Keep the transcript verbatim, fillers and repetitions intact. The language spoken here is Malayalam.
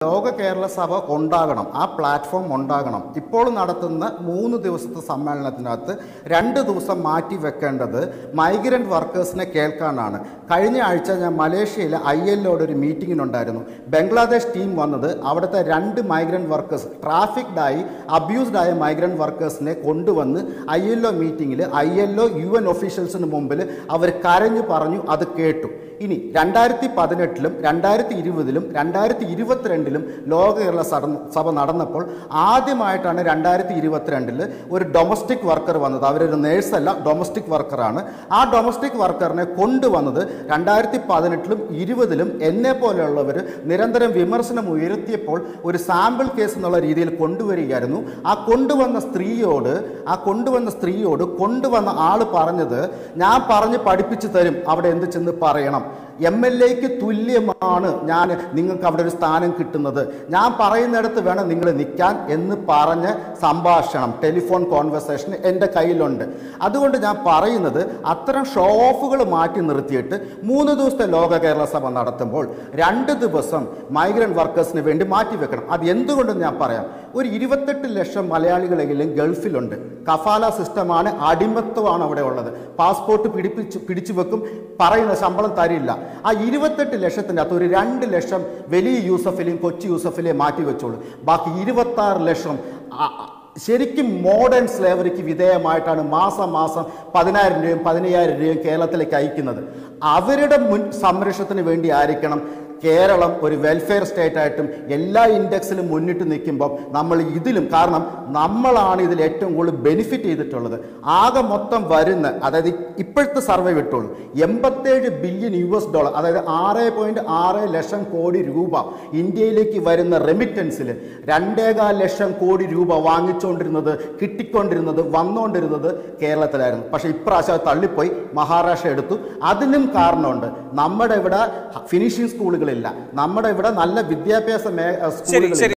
ലോക കേരള സഭ ഉണ്ടാകണം, ആ പ്ലാറ്റ്ഫോം ഉണ്ടാകണം. ഇപ്പോൾ നടത്തുന്ന മൂന്ന് ദിവസത്തെ സമ്മേളനത്തിനകത്ത് രണ്ട് ദിവസം മാറ്റി വെക്കേണ്ടത് മൈഗ്രൻ്റ് വർക്കേഴ്സിനെ കേൾക്കാനാണ്. കഴിഞ്ഞ ആഴ്ച ഞാൻ മലേഷ്യയിൽ ഐ എൽ ഒയുടെ ഒരു മീറ്റിങ്ങിനുണ്ടായിരുന്നു. ബംഗ്ലാദേശ് ടീം വന്നത് അവിടുത്തെ രണ്ട് മൈഗ്രൻ്റ് വർക്കേഴ്സ്, ട്രാഫിക്ഡായി അബ്യൂസ്ഡായ മൈഗ്രൻ്റ് വർക്കേഴ്സിനെ കൊണ്ടുവന്ന് ഐ എൽ ഒ മീറ്റിങ്ങിൽ I L O U N ഒഫീഷ്യൽസിന് മുമ്പിൽ അവർ കരഞ്ഞു പറഞ്ഞു. അത് കേട്ടു. ഇനി രണ്ടായിരത്തി പതിനെട്ടിലും രണ്ടായിരത്തി ഇരുപതിലും രണ്ടായിരത്തി ഇരുപത്തിരണ്ടിലും ലോക കേരള സഭ നടന്നപ്പോൾ ആദ്യമായിട്ടാണ് രണ്ടായിരത്തി ഇരുപത്തിരണ്ടിൽ ഒരു ഡൊമസ്റ്റിക് വർക്കർ വന്നത്. അവരൊരു നേഴ്സല്ല, ഡൊമസ്റ്റിക് വർക്കറാണ്. ആ ഡൊമസ്റ്റിക് വർക്കറിനെ കൊണ്ടുവന്നത് രണ്ടായിരത്തി പതിനെട്ടിലും ഇരുപതിലും എന്നെ പോലെയുള്ളവർ നിരന്തരം വിമർശനം ഉയർത്തിയപ്പോൾ ഒരു സാമ്പിൾ കേസ് എന്നുള്ള രീതിയിൽ കൊണ്ടുവരികയായിരുന്നു. ആ കൊണ്ടുവന്ന സ്ത്രീയോട് ആ കൊണ്ടുവന്ന സ്ത്രീയോട് കൊണ്ടുവന്ന ആൾ പറഞ്ഞത്, ഞാൻ പറഞ്ഞ് പഠിപ്പിച്ചു തരും അവിടെ എന്ത് ചെന്ന് പറയണം, എം എൽ എക്ക് തുല്യമാണ് ഞാൻ നിങ്ങൾക്ക് അവിടെ ഒരു സ്ഥാനം കിട്ടുന്നത്, ഞാൻ പറയുന്നിടത്ത് വേണം നിങ്ങൾ നിൽക്കാൻ എന്ന് പറഞ്ഞ സംഭാഷണം, ടെലിഫോൺ കോൺവെർസേഷൻ എൻ്റെ കയ്യിലുണ്ട്. അതുകൊണ്ട് ഞാൻ പറയുന്നത്, അത്തരം ഷോ ഓഫുകൾ മാറ്റി നിർത്തിയിട്ട് മൂന്ന് ദിവസത്തെ ലോക കേരള സഭ നടത്തുമ്പോൾ രണ്ട് ദിവസം മൈഗ്രൻ്റ് വർക്കേഴ്സിന് വേണ്ടി മാറ്റിവെക്കണം. അത് എന്തുകൊണ്ടെന്ന് ഞാൻ പറയാം. ഒരു ഇരുപത്തെട്ട് ലക്ഷം മലയാളികളെങ്കിലും ഗൾഫിലുണ്ട്. കഫാല സിസ്റ്റമാണ്, അടിമത്വമാണ് അവിടെ ഉള്ളത്. പാസ്പോർട്ട് പിടിപ്പിച്ച് പിടിച്ചു വെക്കും, പറയുന്ന ശമ്പളം തരില്ല. ആ ഇരുപത്തെട്ട് ലക്ഷത്തിൻ്റെ അകത്ത് ഒരു രണ്ട് ലക്ഷം വലിയ യൂസഫിലെയും കൊച്ചി യൂസഫിലെയും മാറ്റി വെച്ചോളൂ. ബാക്കി ഇരുപത്തി ആറ് ലക്ഷം ശരിക്കും മോഡേൺ സ്ലേവറിക്ക് വിധേയമായിട്ടാണ് മാസം മാസം പതിനായിരം രൂപയും പതിനയ്യായിരം രൂപയും കേരളത്തിലേക്ക് അയക്കുന്നത്. അവരുടെ മുൻ സംരക്ഷണത്തിന് വേണ്ടി ആയിരിക്കണം കേരളം ഒരു വെൽഫെയർ സ്റ്റേറ്റ് ആയിട്ടും എല്ലാ ഇൻഡെക്സിലും മുന്നിട്ട് നിൽക്കുമ്പോൾ നമ്മൾ ഇതിലും, കാരണം നമ്മളാണ് ഇതിൽ ഏറ്റവും കൂടുതൽ ബെനിഫിറ്റ് ചെയ്തിട്ടുള്ളത്. ആകെ മൊത്തം വരുന്ന, അതായത് ഇപ്പോഴത്തെ സർവേ വിട്ടുള്ളൂ, എൺപത്തേഴ് ബില്യൺ യു എസ് ഡോളർ, അതായത് ആറ് പോയിന്റ് ആറ് ലക്ഷം കോടി രൂപ ഇന്ത്യയിലേക്ക് വരുന്ന റെമിറ്റൻസിൽ രണ്ടേകാൽ ലക്ഷം കോടി രൂപ വാങ്ങിച്ചുകൊണ്ടിരുന്നത്, കിട്ടിക്കൊണ്ടിരുന്നത്, വന്നുകൊണ്ടിരുന്നത് കേരളത്തിലായിരുന്നു. പക്ഷേ ഇപ്രാവശ്യം തള്ളിപ്പോയി, മഹാരാഷ്ട്ര എടുത്തു. അതിനും കാരണമുണ്ട്, നമ്മുടെ ഇവിടെ ഫിനിഷിംഗ് സ്കൂളുകളിൽ, നമ്മുടെ ഇവിടെ നല്ല വിദ്യാഭ്യാസ സ്കൂളുകളിൽ